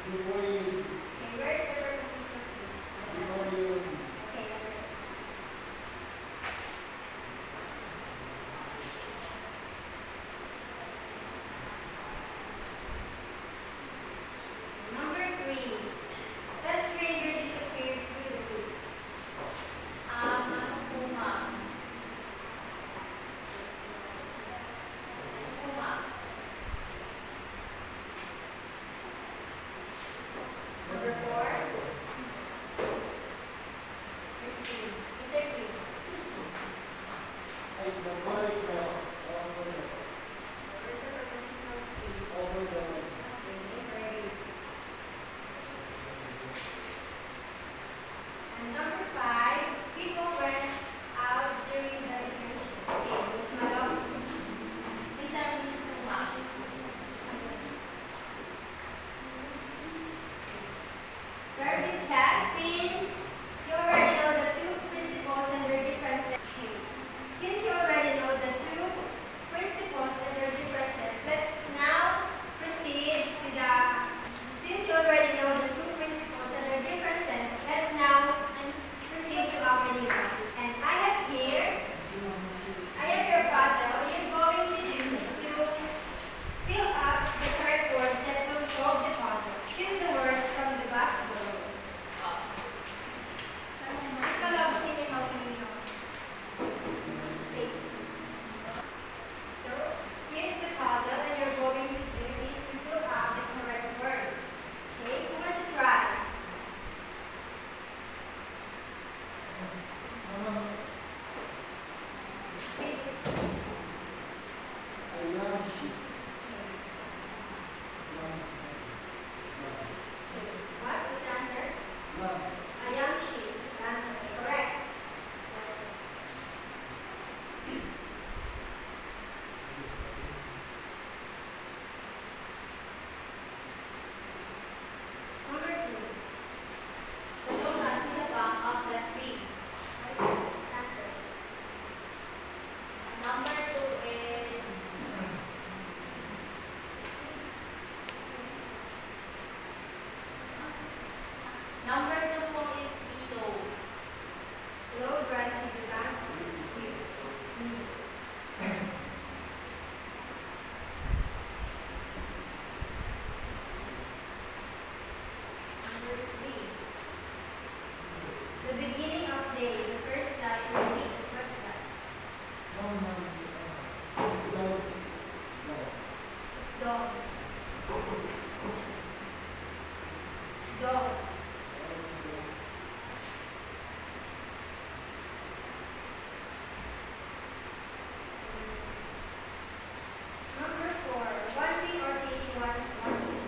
Okay, where's the preposition please? Okay, number 3. The stranger disappeared through the woods. Ano po, ma'am? Ano po, ma'am? Number 4. Christine. Mr. Q. Where's the preposition please? Okay, ready. And number 5, people went out during the intermission. Okay, Miss Malong. Intermission po, ma'am. Very good test. Since you already know the two principles and their differences. Okay. Since you already know the two principles and their differences, let's now proceed to the. Since you already know the two principles and their differences, let's now proceed to our new topic. And I have your puzzle. You're going to do is to fill up the correct words that will solve the puzzle. Choose the words from the box below. Miss Malong, can you help me? Okay. So, here's the puzzle, and you're going to do is to fill out the correct words. Okay, who wants to try? What is the answer? A young sheep. Answer. Correct. Number 2. Pupunta sa bank of the street. What is the answer? Number 2 is Number 2 po is pillows. Low grassy bank is clear. Meadows. Number 3. The beginning of day, the first light release. What's that? It's dogs. Dog. Number 4. Wanting or taking one's money.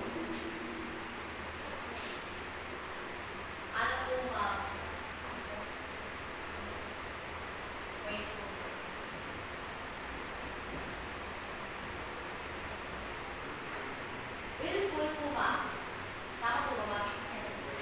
Ano po, ma'am? Wait po. Willful po, ma'am. Tama po ba, ma'am? Yes.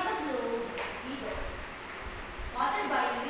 the globe, widows. Water by